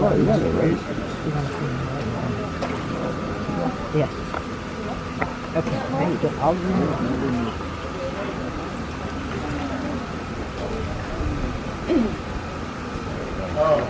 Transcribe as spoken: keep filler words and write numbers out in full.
Oh, you got it right. Yeah. Okay, there you go. I'll remove it.